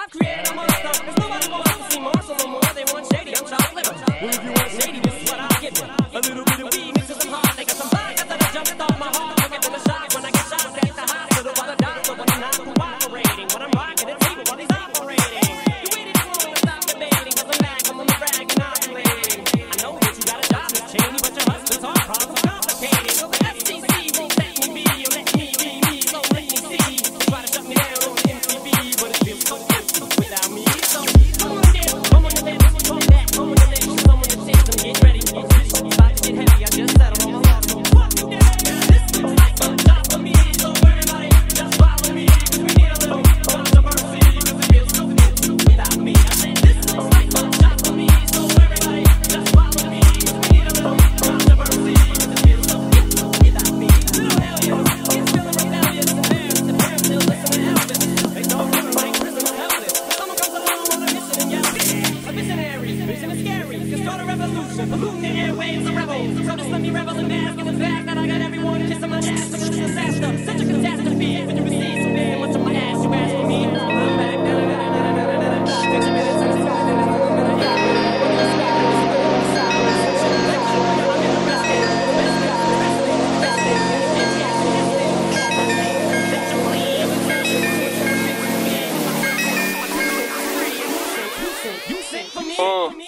I've created a monster. There's nobody wants to see Marshall no more. They want shady, I'm chopped liver. Well, if you want shady, this is what I'll give you. A little bit of weed mixed with some hard liquor, some vodka that I jumped off my heart. Look at them a shock when I get shot at the hospital by the doctor when I'm not cooperating. When I'm rocking the table while he's operating. You waited too long to stop debating, cause I'm back, I'm on the rag and ovulating. I know that you got a job, Miss Cheney, but your husband's heart problems complicated. So the FCC won't let me be, or let me be me, so let me see. Try to shut me down on MTV, but it feels so empty without me. So come on down, come on the dance, come back, come on the dance, come on the chance, and get ready. It's about to get heavy, I just settled on my luck, so fuck you down. This looks like a job for me, so everybody just follow me, cause we need a little controversy, cause it feels so empty without me. I said this looks like a job for me, so everybody just follow me, cause we need a little controversy, cause it feels so empty without me. Little hell yeah, it's feeling rebellious, the parents still listen to Elvis. They don't really like prison or Elvis. Someone comes along on a mission and yells, a visionary, vision is scary, can start a revolution, polluting the airwaves, a rebel. So just let me revel and bask in the fact that I got everyone kissing my ass. It's a disaster, such a catastrophe. When you receive so damn much of my ass, you ask for me. I'm back. You sing for me.